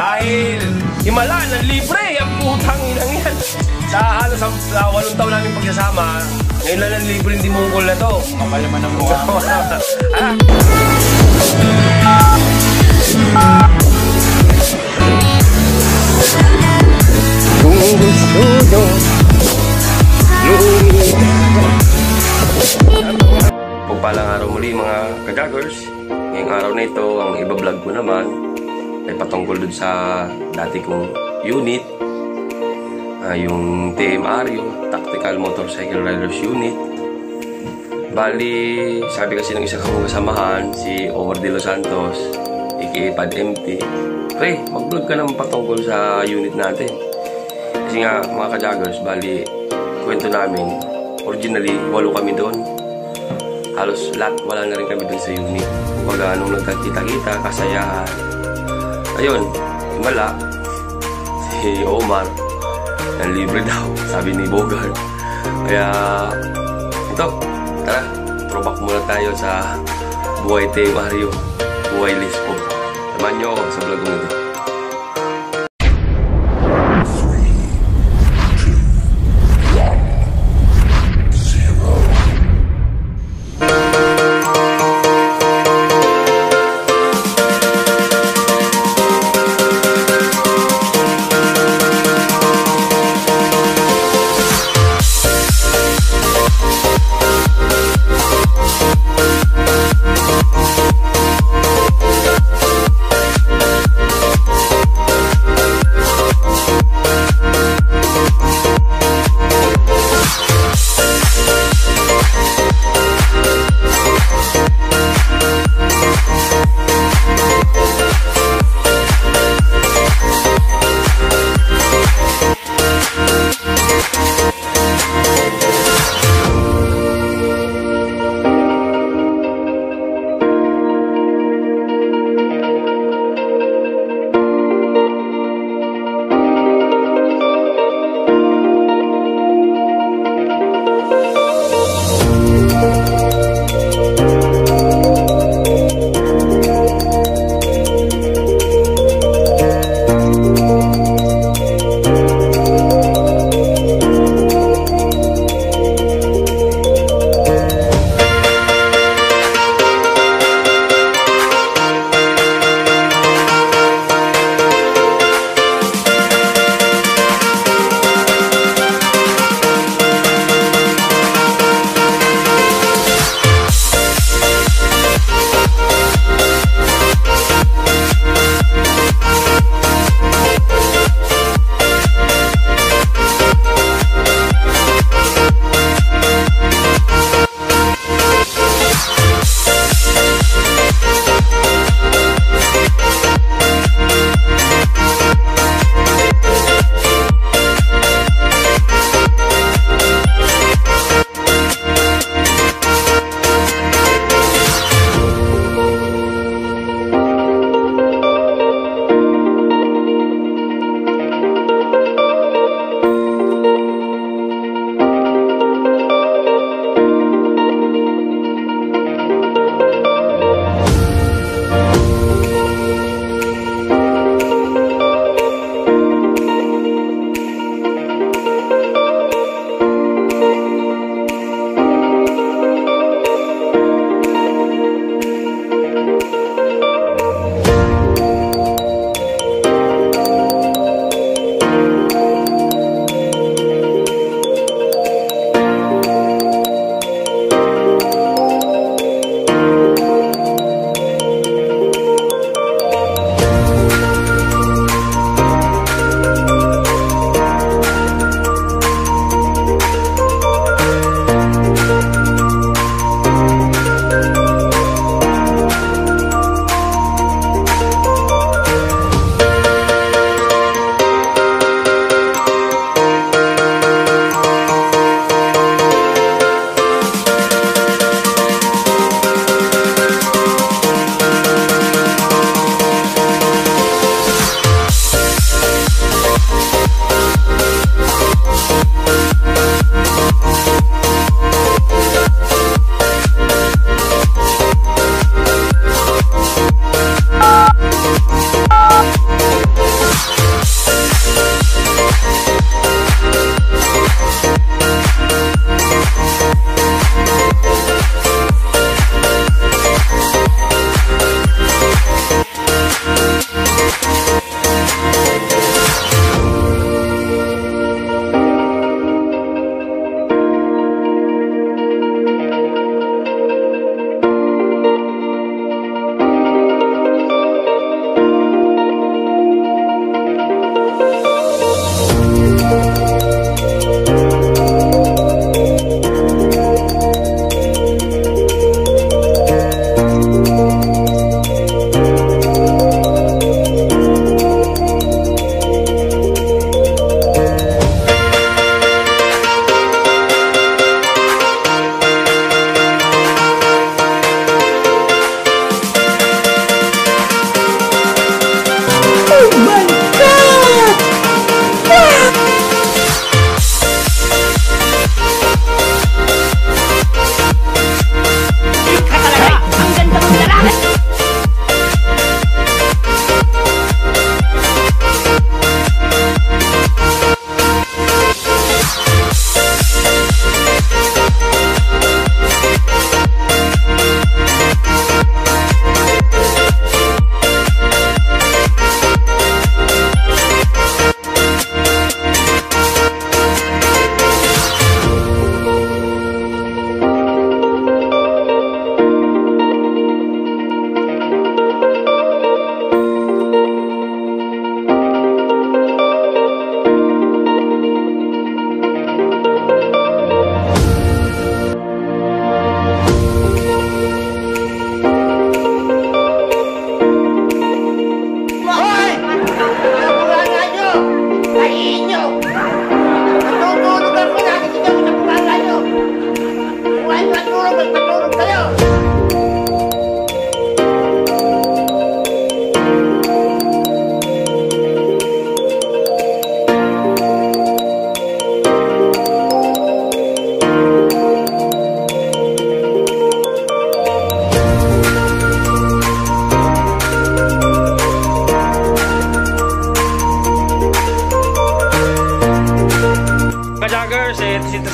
Dahil himala ng libre ang putang inang yan. Sa halos sa 8 taon namin pagsasama, ngayon lang ng libre hindi mungkol na to. Kapal naman ang mukha. Kung gusto nyo pagpalang araw muli mga kagagers. Ngayong araw na ito, ang iba-vlog ko naman ay patungkol dun sa dati kong unit, yung TMRU, Tactical Motorcycle Riders Unit. Bali, sabi kasi ng isa kong kasamahan, si Omar de los Santos, aka Pad MT, pre, mag-vlog ka naman patungkol sa unit natin. Kasi nga, mga ka-joggers, bali, kwento namin, originally, 8 kami doon. Halos lahat, wala na rin kami doon sa unit. Kumbaga, nung nagkakita-kita, kasayahan. Ayun, himala, si Omar, ng libre daw, sabi ni Bogar. Kaya, ito, tara, throwback muna tayo sa buhay TMRU, buhay Lispo. Samahan nyo ako sa vlog ko nito.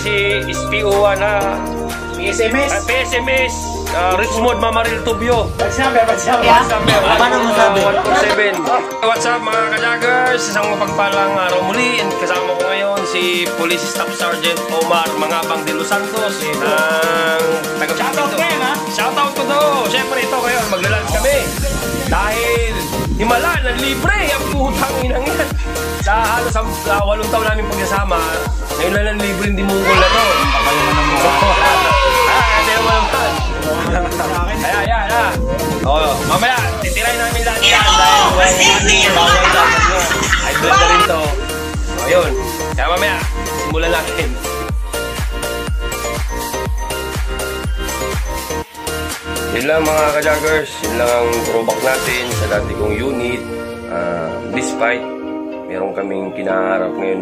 si SPO1 na PSMS Richmond Mamaril Tubyo. What's number? Paano mo sabi? 147. What's up mga ka-joggers? Isang mapagpalang araw muli. And kasama ko ngayon si Police Staff Sergeant Omar Mangabang de Los Santos ng taga-Shoutout kayo, ha? Shoutout ko to. Siyempre ito kayo, maglalunch kami. Dahil himala ng libre ang putang inang yan. Sa halos 8 taon namin pagsasama, ngayon lang ng libre hindi mungkol na to. Kayo man ang mukha. Hindi mo naman. Ayan. Oo, mamaya, titirahin namin lahat yan dahil bawal dapat nyo. Ay, blood na rin to. Ayun. Kaya mamaya, simulan natin. Yun lang mga ka-joggers. Yun lang ang throwback natin sa dati kong unit. Despite, meron kaming kinaharap ngayon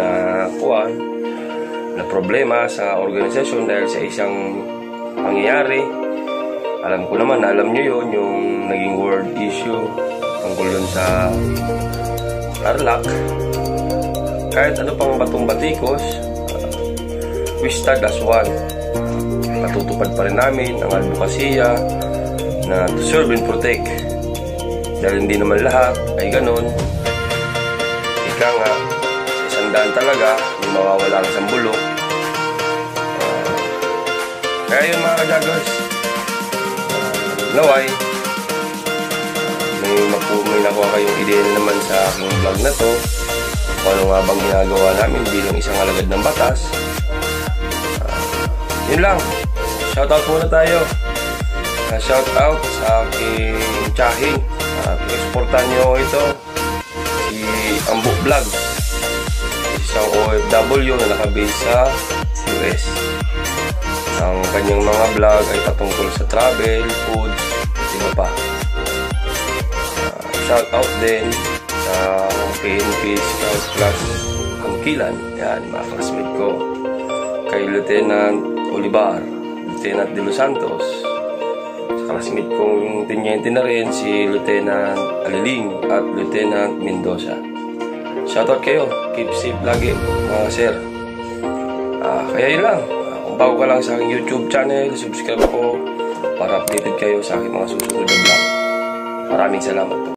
na problema sa organisasyon dahil sa isang pangyayari. Alam ko naman, alam nyo yun, yung naging world issue tungkol yun sa Tarlac. Kahit ano pang batong batikos, we stand as one. Natutupad pa rin namin ang advokasya na to serve and protect. Dahil hindi naman lahat ay ganun. Ika nga, sa 100 talaga, yung mawawala ka sa bulok. Kaya yun mga ka-joggers, naway, may nakuha kayong ideya na naman sa aking vlog na to kung ano nga bang ginagawa namin bilang isang alagad ng batas. Yun lang, shoutout muna tayo. Shoutout sa aking tsahin. Pag-exportan nyo ito, si Ambo Vlog, isang OFW na nakabase sa US. Ang kanyang mga vlog ay patungkol sa travel, foods, at iba pa. Shout out din sa PNP Scout Class Angkilan. Yan, mga classmate ko. Kay Lieutenant Olivar, Lieutenant de Los Santos. Sa classmate kong tiniente na rin si Lieutenant Aliling at Lieutenant Mendoza. Shout out kayo. Keep safe lagi, mga sir. Kaya yun lang. Kung bago ka lang sa aking YouTube channel, subscribe ako para updated kayo sa aking mga susunod na vlog. Maraming salamat po.